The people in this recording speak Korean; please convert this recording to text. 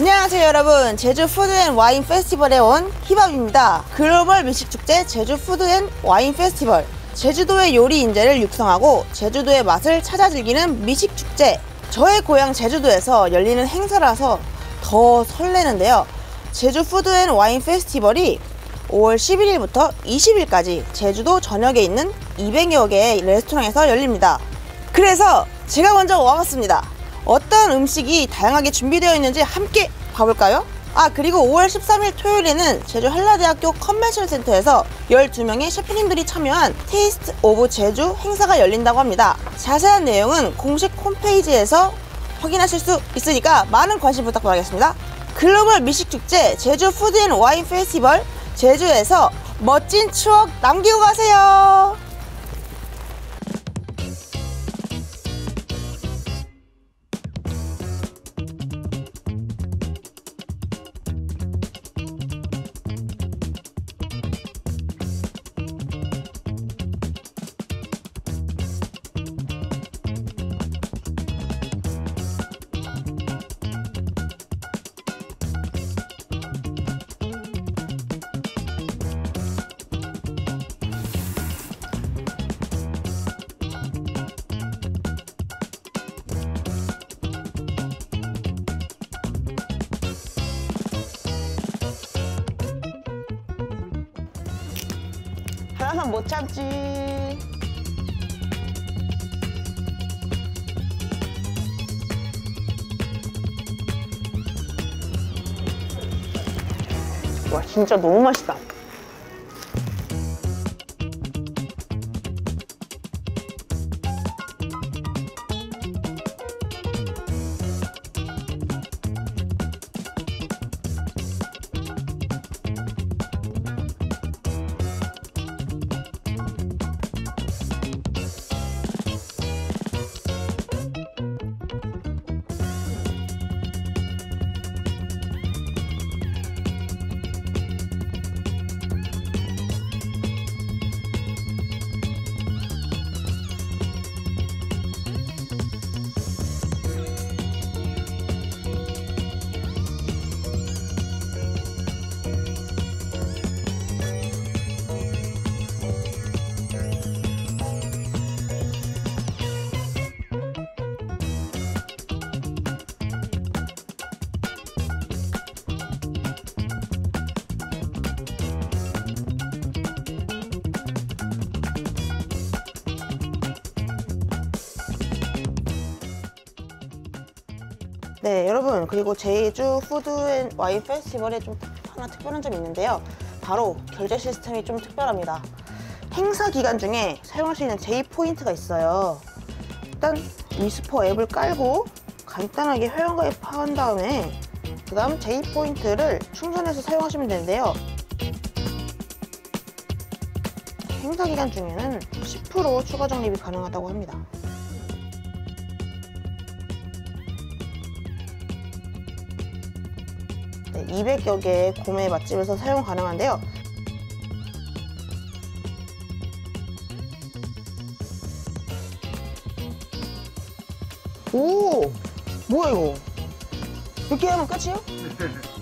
안녕하세요 여러분, 제주 푸드앤와인 페스티벌에 온 히밥입니다. 글로벌 미식축제 제주 푸드앤와인 페스티벌, 제주도의 요리 인재를 육성하고 제주도의 맛을 찾아 즐기는 미식축제. 저의 고향 제주도에서 열리는 행사라서 더 설레는데요. 제주 푸드앤와인 페스티벌이 5월 11일부터 20일까지 제주도 전역에 있는 200여 개의 레스토랑에서 열립니다. 그래서 제가 먼저 와봤습니다. 어떤 음식이 다양하게 준비되어 있는지 함께 봐볼까요? 그리고 5월 13일 토요일에는 제주 한라대학교 컨벤션 센터에서 12명의 셰프님들이 참여한 테이스트 오브 제주 행사가 열린다고 합니다. 자세한 내용은 공식 홈페이지에서 확인하실 수 있으니까 많은 관심 부탁드리겠습니다. 글로벌 미식축제 제주 푸드앤와인 페스티벌, 제주에서 멋진 추억 남기고 가세요. 하나만 못 참지. 와, 진짜 너무 맛있다. 네 여러분, 그리고 제주 푸드앤와인 페스티벌에 좀 하나 특별한 점이 있는데요. 바로 결제 시스템이 좀 특별합니다. 행사 기간 중에 사용할 수 있는 J포인트가 있어요. 일단 위스퍼 앱을 깔고 간단하게 회원가입한 다음에 그 다음 J포인트를 충전해서 사용하시면 되는데요. 행사 기간 중에는 10% 추가 적립이 가능하다고 합니다. 네, 200여 개의 구매 맛집에서 사용 가능한데요. 오! 뭐야 이거? 이렇게 하면 끝이에요?